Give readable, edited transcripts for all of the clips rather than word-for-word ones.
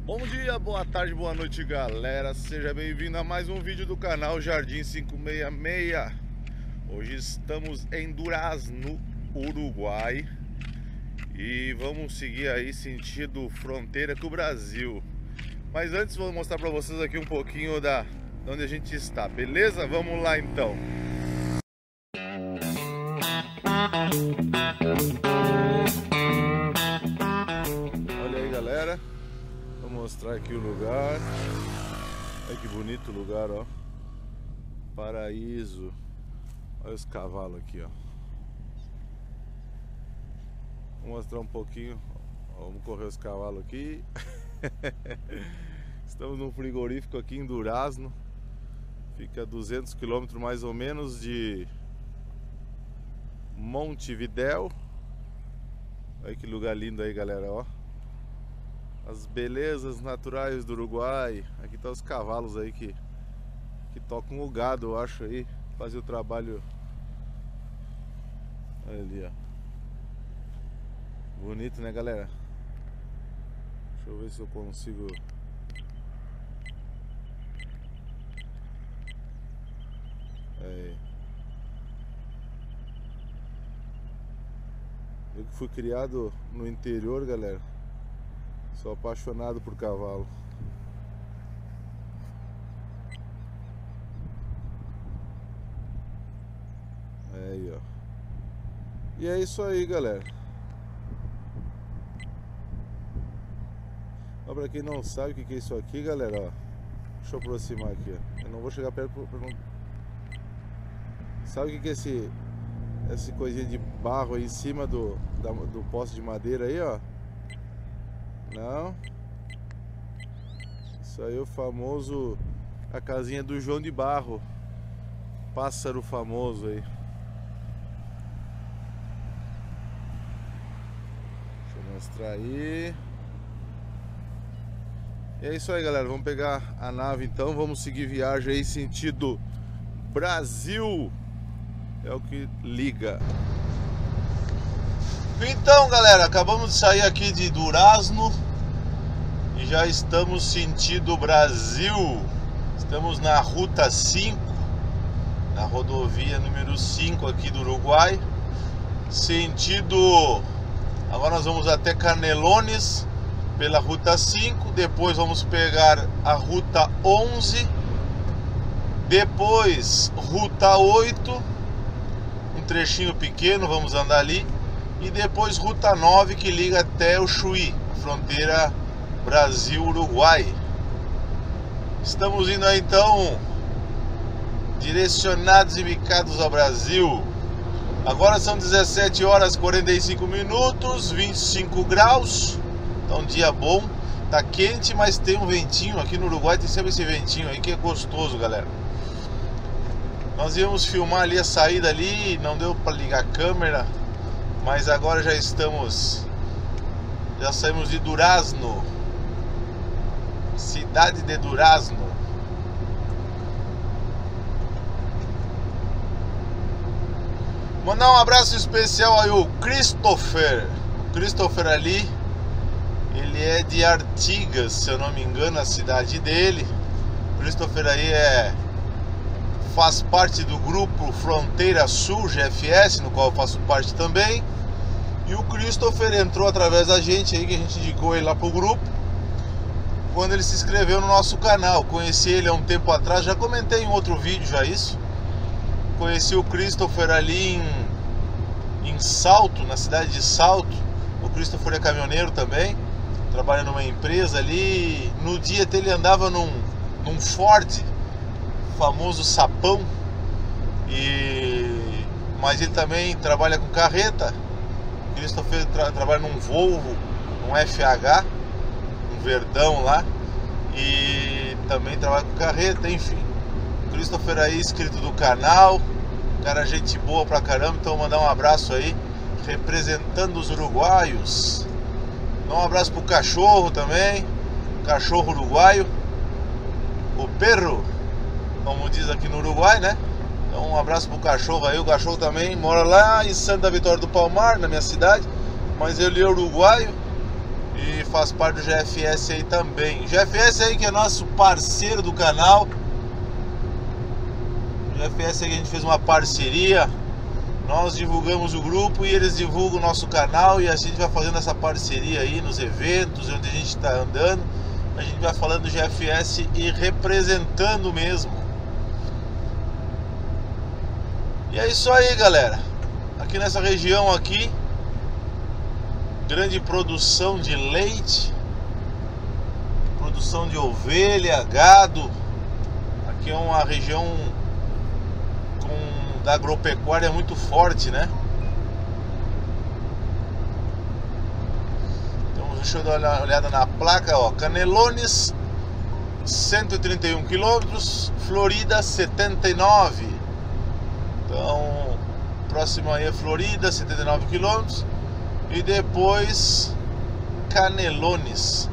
Bom dia, boa tarde, boa noite, galera. Seja bem-vindo a mais um vídeo do canal Jardim 566. Hoje estamos em Durazno, Uruguai, e vamos seguir aí sentido fronteira com o Brasil. Mas antes vou mostrar para vocês aqui um pouquinho de onde a gente está, beleza? Vamos lá então. Olha aí, galera. Vou mostrar aqui o lugar. Olha que bonito o lugar, ó. Paraíso. Olha os cavalos aqui, ó. Vou mostrar um pouquinho. Ó, vamos correr os cavalos aqui. Estamos num frigorífico aqui em Durazno. Fica a 200 km mais ou menos de Montevidéu. Olha que lugar lindo aí, galera, ó. As belezas naturais do Uruguai. Aqui tá os cavalos aí que tocam o gado, eu acho aí. Fazer o trabalho. Olha ali, ó. Bonito, né, galera? Deixa eu ver se eu consigo. Aí. Eu que fui criado no interior, galera. Sou apaixonado por cavalo. Aí, ó. E é isso aí, galera. Ó, pra quem não sabe o que é isso aqui, galera, ó. Deixa eu aproximar aqui, ó. Eu não vou chegar perto pra não... Sabe o que é esse coisinha de barro aí em cima do poste de madeira aí, ó? Não. Isso aí é o famoso... A casinha do João de Barro. Pássaro famoso aí. Deixa eu mostrar aí. E é isso aí, galera. Vamos pegar a nave então. Vamos seguir viagem aí sentido Brasil. É o que liga. Então, galera, acabamos de sair aqui de Durazno e já estamos sentido Brasil. Estamos na Ruta 5, na rodovia número 5 aqui do Uruguai. Sentido... Agora nós vamos até Canelones pela Ruta 5. Depois vamos pegar a Ruta 11. Depois Ruta 8. Um trechinho pequeno, vamos andar ali. E depois Ruta 9, que liga até o Chuí, fronteira Brasil-Uruguai. Estamos indo aí então, direcionados e bicados ao Brasil. Agora são 17 horas 45 minutos, 25 graus. Tá um dia bom, tá quente, mas tem um ventinho. Aqui no Uruguai tem sempre esse ventinho aí que é gostoso, galera. Nós íamos filmar ali a saída ali, não deu para ligar a câmera. Mas agora já saímos de Durazno, cidade de Durazno. Mandar um abraço especial aí o Christopher. O Christopher ali, ele é de Artigas, se eu não me engano, a cidade dele. O Christopher aí faz parte do grupo Fronteira Sul GFS, no qual eu faço parte também. E o Christopher entrou através da gente aí, que a gente indicou ele lá pro grupo, quando ele se inscreveu no nosso canal. Conheci ele há um tempo atrás, já comentei em outro vídeo já isso. Conheci o Christopher ali em Salto, na cidade de Salto. O Christopher é caminhoneiro também, trabalha numa empresa ali. No dia até ele andava num Ford, famoso sapão. Mas ele também trabalha com carreta. Christopher trabalha num Volvo, um FH, um verdão lá, e também trabalha com carreta, enfim. Christopher aí, inscrito do canal, cara, gente boa pra caramba. Então mandar um abraço aí, representando os uruguaios. Dá um abraço pro cachorro também, cachorro uruguaio, o perro, como diz aqui no Uruguai, né? Então um abraço pro cachorro aí. O cachorro também mora lá em Santa Vitória do Palmar, na minha cidade, mas ele é uruguaio. e faz parte do GFS aí também. GFS aí que é nosso parceiro do canal. GFS aí que a gente fez uma parceria. Nós divulgamos o grupo e eles divulgam o nosso canal, e a gente vai fazendo essa parceria aí nos eventos onde a gente está andando. A gente vai falando do GFS e representando mesmo. E é isso aí, galera. Aqui nessa região aqui, grande produção de leite, produção de ovelha, gado. Aqui é uma região da agropecuária muito forte, né? Então deixa eu dar uma olhada na placa, ó. Canelones 131 km, Florida 79. Então próximo aí é Florida 79 km e depois Canelones.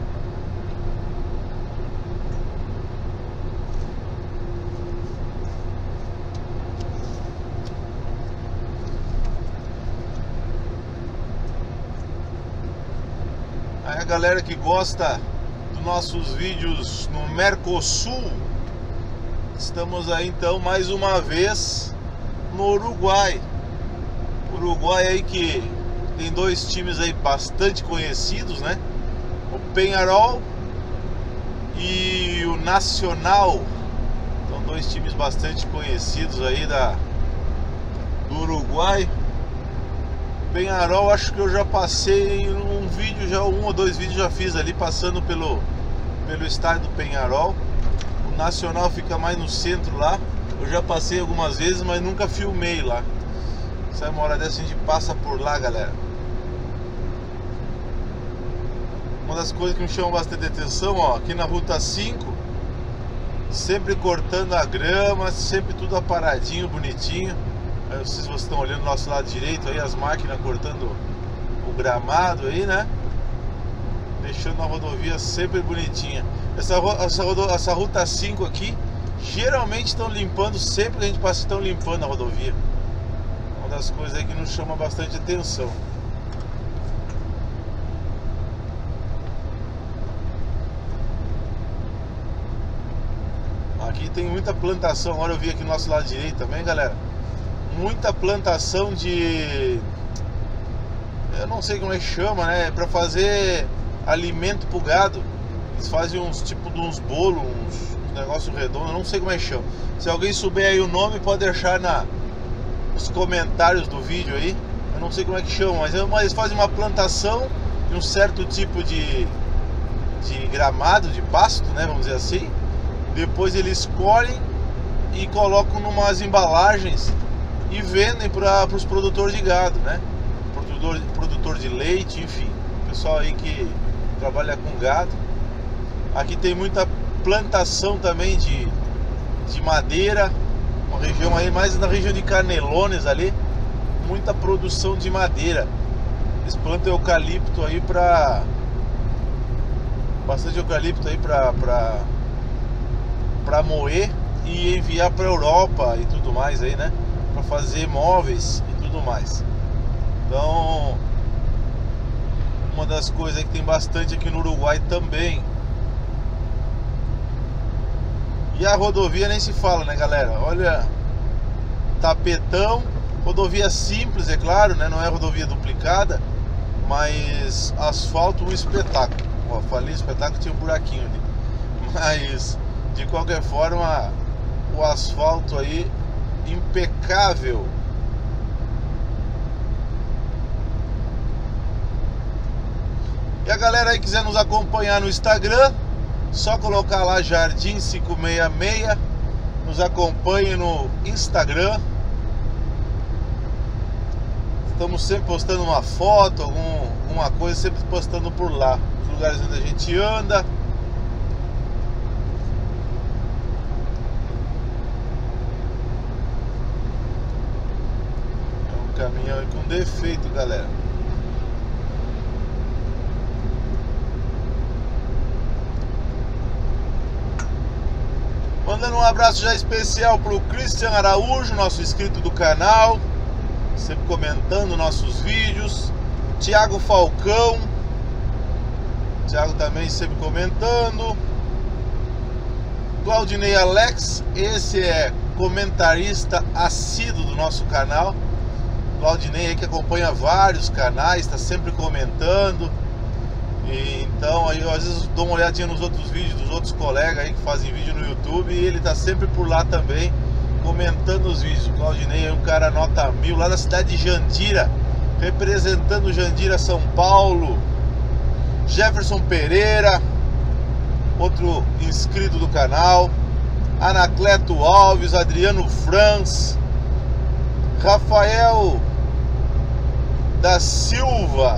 Aí a galera que gosta dos nossos vídeos no Mercosul, estamos aí então mais uma vez no Uruguai. Uruguai aí que tem dois times aí bastante conhecidos, né? O Peñarol e o Nacional. São dois times bastante conhecidos aí do Uruguai. Peñarol, acho que eu já passei um vídeo, já um ou dois vídeos já fiz ali passando pelo estádio do Peñarol. O Nacional fica mais no centro lá. Eu já passei algumas vezes, mas nunca filmei lá. Sai uma hora dessa a gente passa por lá, galera. Uma das coisas que me chama bastante atenção, ó, aqui na Ruta 5, sempre cortando a grama, sempre tudo aparadinho, bonitinho. Aí vocês estão olhando do nosso lado direito aí, as máquinas cortando o gramado aí, né? Deixando a rodovia sempre bonitinha. Essa Ruta 5 aqui, geralmente estão limpando, sempre que a gente passa estão limpando a rodovia. Uma das coisas aí que nos chama bastante atenção. Aqui tem muita plantação, agora eu vi aqui do nosso lado direito também, galera. Muita plantação de... eu não sei como é que chama, né? Pra fazer alimento pro gado. Eles fazem uns tipo de uns bolos, uns negócios redondos, eu não sei como é que chama. Se alguém souber aí o nome, pode deixar nos comentários do vídeo aí. Eu não sei como é que chama, mas eles fazem uma plantação de um certo tipo de gramado, de pasto, né? Vamos dizer assim. Depois eles colhem e colocam numas embalagens e vendem para os produtores de gado, né? Produtor de leite, enfim, pessoal aí que trabalha com gado. Aqui tem muita plantação também de madeira, uma região aí mais na região de Canelones ali, muita produção de madeira. Eles plantam eucalipto aí bastante eucalipto aí para moer e enviar para Europa e tudo mais aí, né? Para fazer móveis e tudo mais. Então, uma das coisas que tem bastante aqui no Uruguai também. E a rodovia nem se fala, né, galera? Olha, tapetão, rodovia simples, é claro, né? Não é rodovia duplicada, mas asfalto um espetáculo. Ó, falei espetáculo, tinha um buraquinho ali. Mas de qualquer forma, o asfalto aí impecável. E a galera aí quiser nos acompanhar no Instagram, só colocar lá Jardim 566. Nos acompanhe no Instagram. Estamos sempre postando uma foto, alguma coisa, sempre postando por lá os lugares onde a gente anda. Caminhão aí com defeito, galera. Mandando um abraço já especial pro Christian Araújo, nosso inscrito do canal, sempre comentando nossos vídeos. Thiago Falcão, Thiago também sempre comentando. Claudinei Alex, esse é comentarista assíduo do nosso canal. Claudinei aí que acompanha vários canais, está sempre comentando. E então aí eu às vezes dou uma olhadinha nos outros vídeos dos outros colegas aí que fazem vídeo no YouTube, e ele está sempre por lá também comentando os vídeos. O Claudinei é um cara nota 1000 lá da cidade de Jandira, representando Jandira, São Paulo. Jefferson Pereira, outro inscrito do canal. Anacleto Alves, Adriano Franz, Rafael da Silva,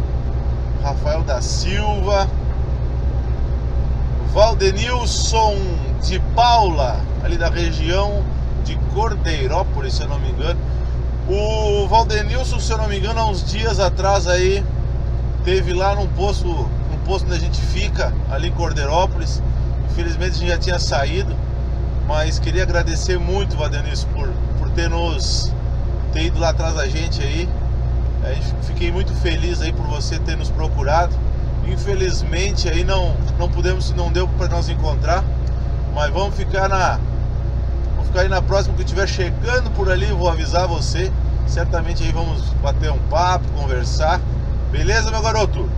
Valdenilson de Paula, ali da região de Cordeirópolis, se eu não me engano. O Valdenilson, se eu não me engano, há uns dias atrás aí teve lá num posto onde a gente fica, ali em Cordeirópolis. Infelizmente a gente já tinha saído, mas queria agradecer muito, Valdenilson, por ter ido lá atrás da gente aí. Fiquei muito feliz aí por você ter nos procurado. Infelizmente aí não deu para nós encontrar, mas vamos ficar aí na próxima que eu estiver chegando por ali, eu vou avisar você. Certamente aí vamos bater um papo, conversar. Beleza, meu garoto?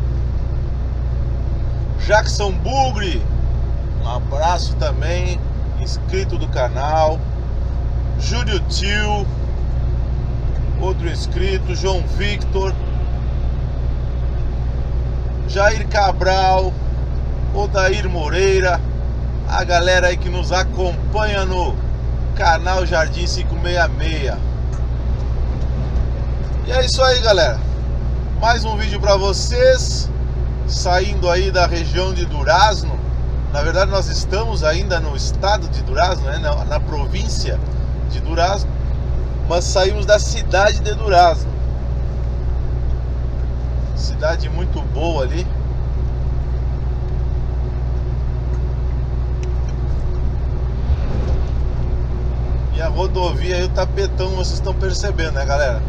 Jackson Bugre, um abraço também, inscrito do canal. Júlio Tio, outro inscrito. João Victor, Jair Cabral, Odair Moreira, a galera aí que nos acompanha no canal Jardim 566. E é isso aí, galera. Mais um vídeo para vocês, saindo aí da região de Durazno. Na verdade nós estamos ainda no estado de Durazno, né? na província de Durazno, mas saímos da cidade de Durazno. Cidade muito boa ali. E a rodovia aí, o tapetão, vocês estão percebendo, né, galera?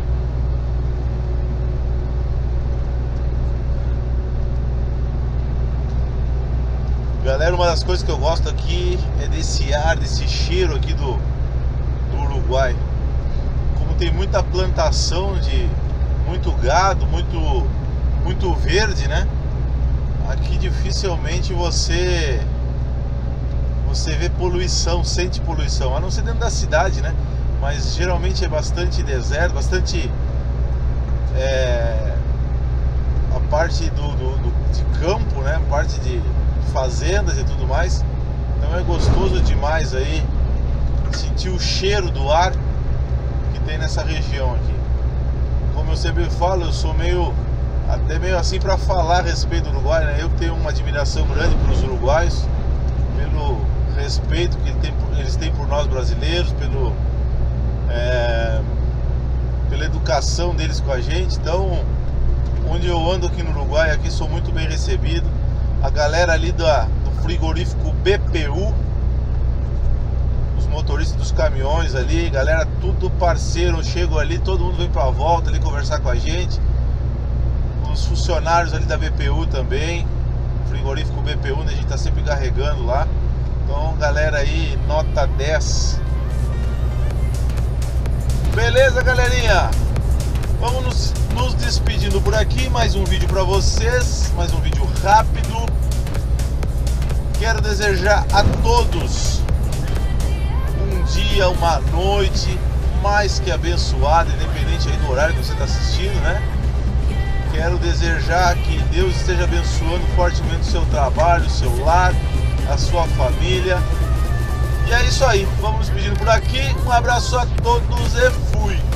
Galera, uma das coisas que eu gosto aqui é desse ar, desse cheiro aqui do Uruguai. Como tem muita plantação de muito gado, muito verde, né? Aqui dificilmente você vê poluição, sente poluição, a não ser dentro da cidade, né? Mas geralmente é bastante deserto, bastante a parte de campo, né? A parte de fazendas e tudo mais. Então é gostoso demais aí sentir o cheiro do ar que tem nessa região aqui. Como eu sempre falo, eu sou até meio assim para falar a respeito do Uruguai, né? Eu tenho uma admiração grande pelos uruguaios, pelo respeito que eles têm por nós brasileiros, pela educação deles com a gente. Então, onde eu ando aqui no Uruguai, aqui sou muito bem recebido. A galera ali do frigorífico BPU, os motoristas dos caminhões ali, galera, tudo parceiro. Eu chego ali, todo mundo vem pra volta ali conversar com a gente. Os funcionários ali da BPU também, frigorífico BPU, onde a gente tá sempre carregando lá. Então, galera aí, nota 10. Beleza, galerinha? Vamos nos despedindo por aqui. Mais um vídeo pra vocês, mais um vídeo rápido. Quero desejar a todos um dia, uma noite mais que abençoada, independente aí do horário que você está assistindo, né? Quero desejar que Deus esteja abençoando fortemente o seu trabalho, o seu lar, a sua família. E é isso aí, vamos nos despedindo por aqui. Um abraço a todos e fui!